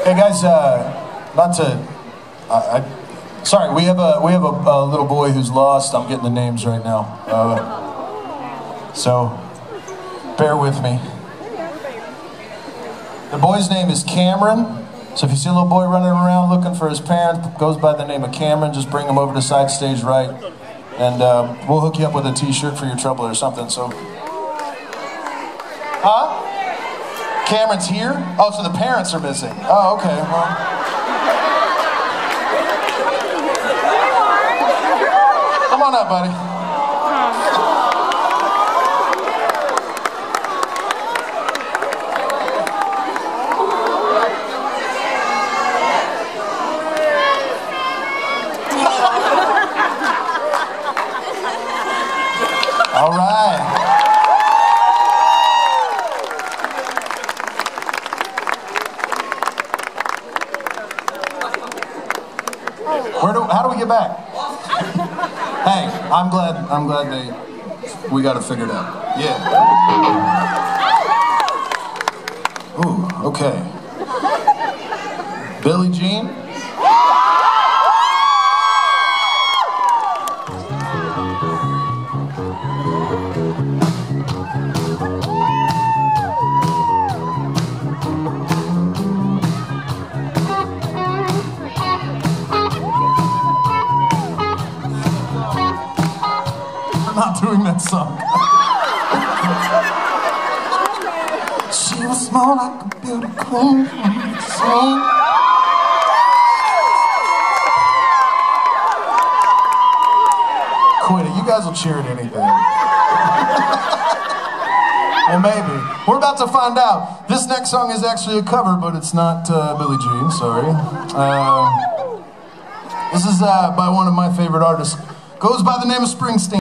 Hey guys, not to. Sorry, we have a little boy who's lost. I'm getting the names right now, so bear with me. The boy's name is Cameron. So if you see a little boy running around looking for his parents, goes by the name of Cameron, just bring him over to side stage right, and we'll hook you up with a T-shirt for your trouble or something. So, huh? Cameron's here? Oh, so the parents are missing. Oh, okay. Well, come on up, buddy. All right. How do we get back? Hey, I'm glad we got it figured out. Yeah. Ooh, okay. Billie Jean? Not doing that song. She was small like a beauty queen. Quit it. You guys will cheer at anything. Well, maybe. We're about to find out. This next song is actually a cover, but it's not Billie Jean. Sorry. This is by one of my favorite artists. Goes by the name of Springsteen.